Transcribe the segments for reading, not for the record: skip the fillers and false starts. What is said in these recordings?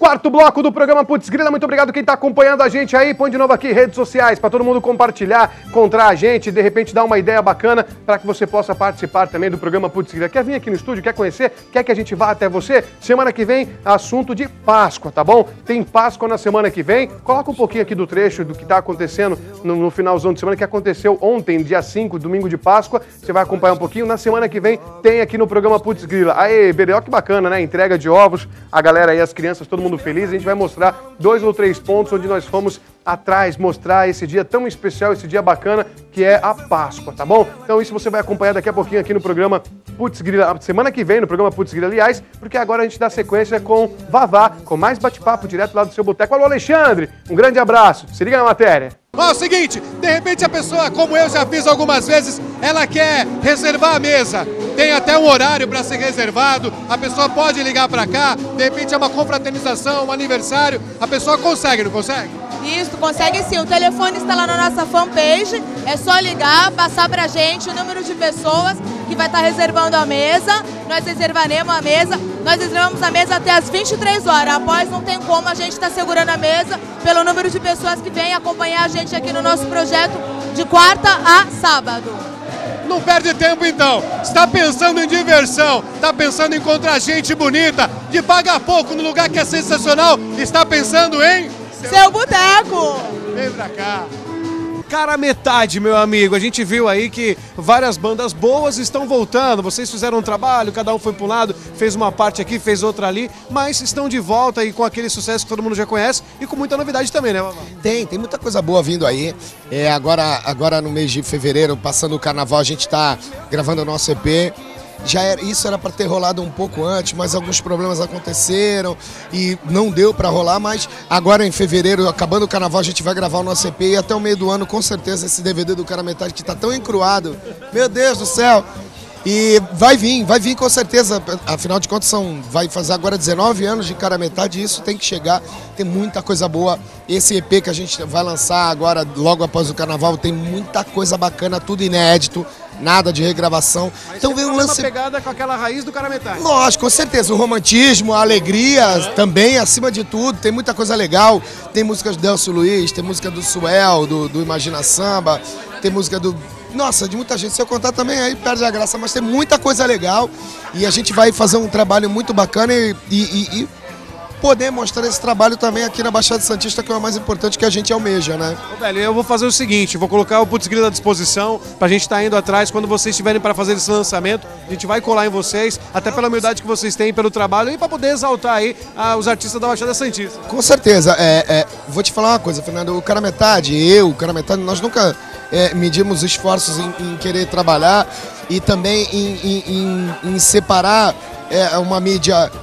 Quarto bloco do programa Putz Grila, muito obrigado quem tá acompanhando a gente aí, põe de novo aqui redes sociais para todo mundo compartilhar, encontrar a gente, de repente dar uma ideia bacana para que você possa participar também do programa Putz Grila. Quer vir aqui no estúdio, quer conhecer, quer que a gente vá até você? Semana que vem, assunto de Páscoa, tá bom? Tem Páscoa na semana que vem, coloca um pouquinho aqui do trecho do que tá acontecendo no finalzão de semana, que aconteceu ontem, dia 5, domingo de Páscoa, você vai acompanhar um pouquinho, na semana que vem tem aqui no programa Putz Grila. Aê, Berê, ó que bacana, né? Entrega de ovos, a galera aí, as crianças, todo mundo feliz, a gente vai mostrar 2 ou 3 pontos onde nós fomos atrás, mostrar esse dia tão especial, esse dia bacana que é a Páscoa, tá bom? Então isso você vai acompanhar daqui a pouquinho aqui no programa Putz Grila, semana que vem no programa Putz Grila, aliás, porque agora a gente dá sequência com Vavá, com mais bate-papo direto lá do seu boteco. Alô, Alexandre, um grande abraço, se liga na matéria. Ó, é o seguinte, de repente a pessoa, como eu já fiz algumas vezes, ela quer reservar a mesa. Tem até um horário para ser reservado, a pessoa pode ligar para cá, de repente é uma confraternização, um aniversário, a pessoa consegue, não consegue? Isso, consegue sim. O telefone está lá na nossa fanpage, é só ligar, passar pra gente o número de pessoas que vai estar reservando a mesa, nós reservaremos a mesa, nós reservamos a mesa até as 23 horas, após não tem como a gente estar segurando a mesa pelo número de pessoas que vêm acompanhar a gente aqui no nosso projeto de quarta a sábado. Não perde tempo então, está pensando em diversão, está pensando em encontrar gente bonita, de pagar pouco no lugar que é sensacional, está pensando em... Seu Boteco! Vem pra cá. Cara, metade, meu amigo. A gente viu aí que várias bandas boas estão voltando. Vocês fizeram um trabalho, cada um foi para um lado, fez uma parte aqui, fez outra ali, mas estão de volta e com aquele sucesso que todo mundo já conhece e com muita novidade também, né, Vavá? Tem muita coisa boa vindo aí. Agora no mês de fevereiro, passando o carnaval, a gente tá gravando o nosso EP. Isso era para ter rolado um pouco antes, mas alguns problemas aconteceram e não deu para rolar, mas agora em fevereiro, acabando o carnaval, a gente vai gravar o nosso EP e até o meio do ano, com certeza, esse DVD do Cara Metade que tá tão encruado, meu Deus do céu, e vai vir com certeza, afinal de contas vai fazer agora 19 anos de Cara Metade e isso tem que chegar, tem muita coisa boa. Esse EP que a gente vai lançar agora, logo após o carnaval, tem muita coisa bacana, tudo inédito. Nada de regravação. Mas então vem um lance... uma pegada com aquela raiz do Cara Metade. Lógico, com certeza. O romantismo, a alegria também, acima de tudo. Tem muita coisa legal. Tem músicas do Delcio Luiz, tem música do Suel, do Imagina Samba, tem música do... Nossa, de muita gente. Se eu contar também, aí perde a graça. Mas tem muita coisa legal. E a gente vai fazer um trabalho muito bacana e poder mostrar esse trabalho também aqui na Baixada Santista, que é o mais importante que a gente almeja, né? Ô, velho, eu vou fazer o seguinte, vou colocar o Putz Grila à disposição pra gente estar indo atrás, quando vocês estiverem para fazer esse lançamento, a gente vai colar em vocês, até pela humildade que vocês têm, pelo trabalho e pra poder exaltar aí os artistas da Baixada Santista. Com certeza, vou te falar uma coisa, Fernando, o Cara Metade, o Cara Metade, nós nunca medimos esforços em querer trabalhar e também em separar uma mídia...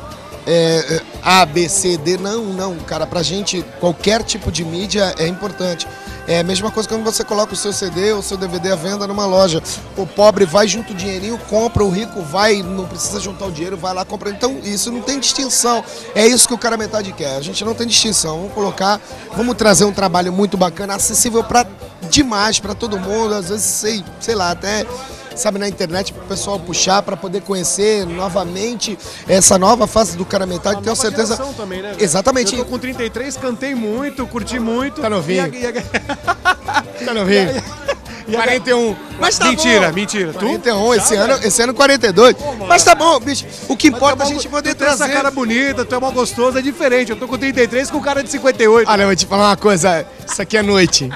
A, B, C, D, não, cara, pra gente qualquer tipo de mídia é importante. É a mesma coisa quando você coloca o seu CD ou o seu DVD à venda numa loja. O pobre vai junto o dinheirinho, compra, o rico vai, não precisa juntar o dinheiro, vai lá, compra. Então isso não tem distinção. É isso que o Cara Metade quer. A gente não tem distinção. Vamos trazer um trabalho muito bacana, acessível demais pra todo mundo. Às vezes, sei lá, até... sabe, na internet, para o pessoal puxar, para poder conhecer novamente essa nova fase do Cara Metade, tenho certeza... Também, né, exatamente. Eu tô com 33, cantei muito, curti muito. Tá novinho. Tá novinho. 41. Mas tá mentira, bom. Mentira. 41, esse ano 42. Mas tá bom, bicho. O que importa é a gente poder trazer... essa cara bonita, tu é mal gostoso, é diferente. Eu tô com 33 com cara de 58. Olha, eu vou te falar uma coisa. Isso aqui é noite.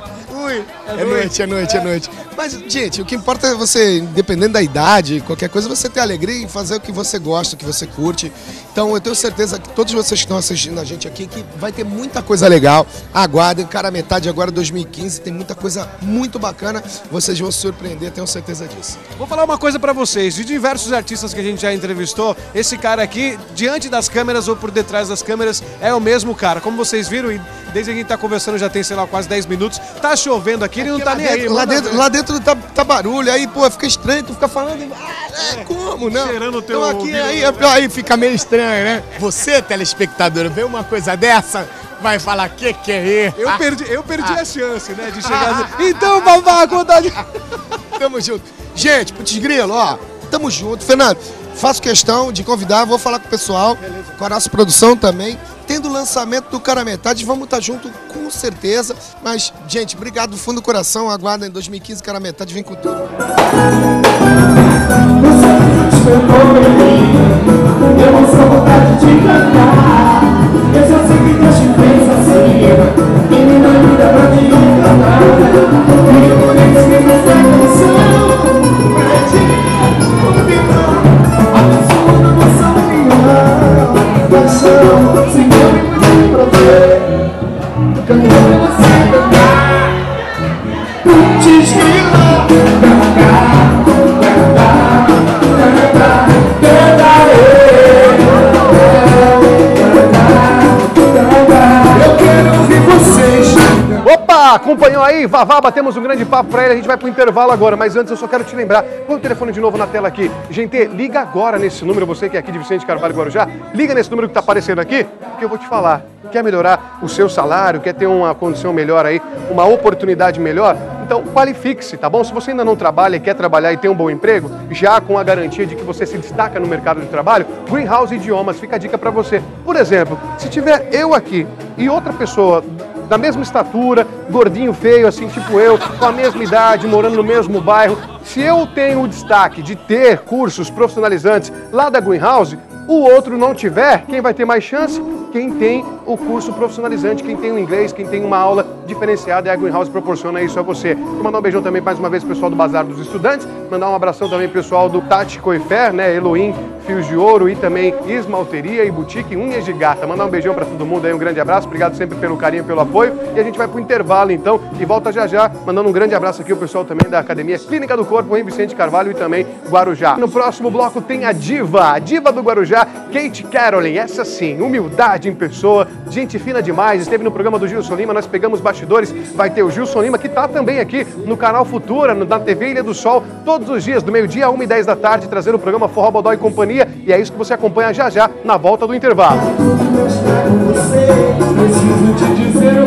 É noite. Mas, gente, o que importa é você, dependendo da idade, qualquer coisa, você ter alegria em fazer o que você gosta, o que você curte. Então, eu tenho certeza que todos vocês que estão assistindo a gente aqui, que vai ter muita coisa legal. Aguardem, Cara Metade agora 2015, tem muita coisa muito bacana. Vocês vão se surpreender, tenho certeza disso. Vou falar uma coisa pra vocês, de diversos artistas que a gente já entrevistou, esse cara aqui, diante das câmeras ou por detrás das câmeras, é o mesmo cara. Como vocês viram, e desde que a gente tá conversando já tem, sei lá, quase 10 minutos, tá chovendo aqui, ele não tá nem aí. Lá dentro tá barulho, aí, pô, fica estranho, tu fica falando, como, não? Cheirando o teu então aqui, aí fica meio estranho, né? Você, telespectador, vê uma coisa dessa, vai falar, que é isso? Eu perdi a chance, né, de chegar assim, então, Vavá, conta de... Tamo junto. Gente, Putz Grila, ó, tamo junto. Fernando, faço questão de convidar, vou falar com o pessoal, com a nossa produção também. lindo lançamento do Cara Metade. Vamos estar junto com certeza. Mas, gente, obrigado do fundo do coração. Aguardem 2015, Cara Metade vem com tudo. Eu não sou vontade de cantar. Eu só sei que Deus te fez assim. E me dá vida pra te encantar. E por isso que essa canção pra ti convidar. A sua emoção minha paixão. Se eu me puder prover, cantando você cantar. Te inspirar, cantar, cantar, cantar, cantar. Eu quero ouvir vocês. Opa, acompanhou aí? Vavá, batemos um grande papo pra ele, a gente vai pro intervalo agora, mas antes eu só quero te lembrar, põe o telefone de novo na tela aqui. Gente, liga agora nesse número, você que é aqui de Vicente Carvalho, Guarujá, liga nesse número que tá aparecendo aqui, que eu vou te falar. Quer melhorar o seu salário, quer ter uma condição melhor aí, uma oportunidade melhor? Então qualifique-se, tá bom? Se você ainda não trabalha e quer trabalhar e ter um bom emprego, já com a garantia de que você se destaca no mercado de trabalho, Greenhouse Idiomas, fica a dica pra você. Por exemplo, se tiver eu aqui e outra pessoa da mesma estatura, gordinho, feio, assim, tipo eu, com a mesma idade, morando no mesmo bairro, se eu tenho o destaque de ter cursos profissionalizantes lá da Greenhouse, o outro não tiver, quem vai ter mais chance? Quem tem o curso profissionalizante, quem tem o inglês, quem tem uma aula diferenciada, e a Greenhouse proporciona isso a você. Vou mandar um beijão também mais uma vez pro pessoal do Bazar dos Estudantes, mandar um abração também pro pessoal do Tati Coifer, né, Elohim Fios de Ouro e também Esmalteria e Boutique Unhas de Gata. Mandar um beijão pra todo mundo aí, um grande abraço, obrigado sempre pelo carinho, pelo apoio, e a gente vai pro intervalo então, e volta já já, mandando um grande abraço aqui ao pessoal também da Academia Clínica do Corpo em Vicente Carvalho e também Guarujá. No próximo bloco tem a diva do Guarujá, Kate Carolyn, essa sim, humildade em pessoa, gente fina demais, esteve no programa do Gilson Lima, nós pegamos bastidores, vai ter o Gilson Lima, que tá também aqui no canal Futura, na TV Ilha do Sol, todos os dias, do meio-dia a 1h10 da tarde, trazendo o programa Forró Bodó e Companhia, e é isso que você acompanha já já, na volta do intervalo. Preciso te dizer